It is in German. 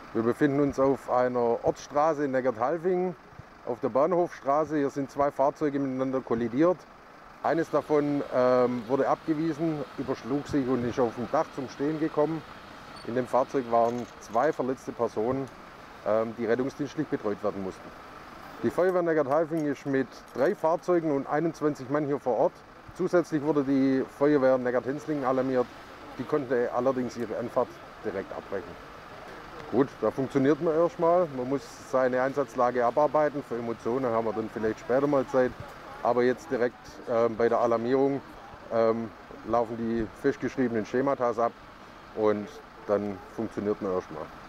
Wir befinden uns auf einer Ortsstraße in Neckartalfingen, auf der Bahnhofstraße. Hier sind zwei Fahrzeuge miteinander kollidiert. Eines davon wurde abgewiesen, überschlug sich und ist auf dem Dach zum Stehen gekommen. In dem Fahrzeug waren zwei verletzte Personen, die rettungsdienstlich betreut werden mussten. Die Feuerwehr Neckartalfingen ist mit 3 Fahrzeugen und 21 Mann hier vor Ort. Zusätzlich wurde die Feuerwehr Neckartenzlingen alarmiert. Die konnte allerdings ihre Anfahrt direkt abbrechen. Gut, da funktioniert man erstmal. Man muss seine Einsatzlage abarbeiten. Für Emotionen haben wir dann vielleicht später mal Zeit. Aber jetzt direkt bei der Alarmierung laufen die festgeschriebenen Schematas ab und dann funktioniert man erstmal.